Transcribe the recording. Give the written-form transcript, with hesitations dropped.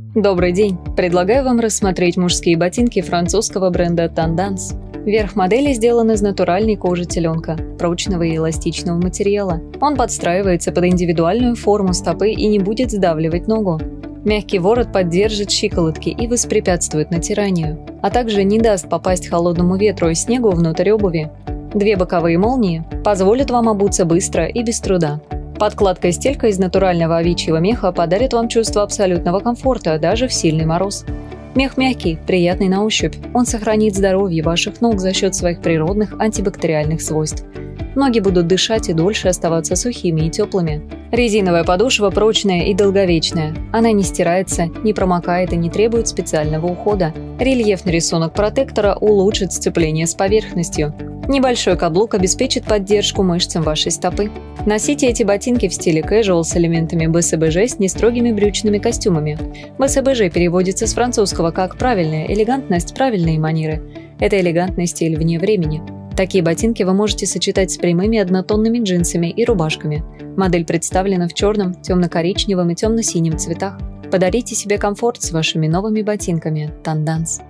Добрый день! Предлагаю вам рассмотреть мужские ботинки французского бренда Tendance. Верх модели сделан из натуральной кожи теленка, прочного и эластичного материала. Он подстраивается под индивидуальную форму стопы и не будет сдавливать ногу. Мягкий ворот поддержит щиколотки и воспрепятствует натиранию, а также не даст попасть холодному ветру и снегу внутрь обуви. Две боковые молнии позволят вам обуться быстро и без труда. Подкладка и стелька из натурального овечьего меха подарит вам чувство абсолютного комфорта даже в сильный мороз. Мех мягкий, приятный на ощупь. Он сохранит здоровье ваших ног за счет своих природных антибактериальных свойств. Ноги будут дышать и дольше оставаться сухими и теплыми. Резиновая подошва прочная и долговечная. Она не стирается, не промокает и не требует специального ухода. Рельефный рисунок протектора улучшит сцепление с поверхностью. Небольшой каблук обеспечит поддержку мышцам вашей стопы. Носите эти ботинки в стиле casual с элементами БСБЖ с нестрогими брючными костюмами. БСБЖ переводится с французского как «правильная элегантность, правильные манеры». Это элегантный стиль вне времени. Такие ботинки вы можете сочетать с прямыми однотонными джинсами и рубашками. Модель представлена в черном, темно-коричневом и темно-синем цветах. Подарите себе комфорт с вашими новыми ботинками Tendance.